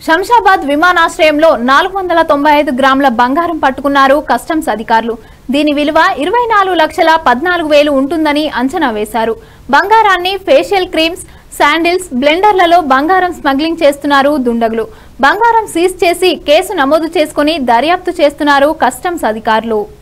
శంషాబాద్ విమానాశ్రయంలో 495 గ్రాముల బంగారం పట్టుకున్నారు కస్టమ్స్ అధికారులు. దీని విలువ 24,14,000 ఉంటుందని అంచనా వేశారు. బంగారాన్ని ఫేషియల్ క్రీమ్స్, శాండిల్స్, బ్లెండర్లలో బంగారం స్మగ్లింగ్ చేస్తున్నారు దుండగులు. బంగారం సీజ్ చేసి కేసు నమోదు చేసుకుని దర్యాప్తు చేస్తున్నారు కస్టమ్స్ అధికారులు.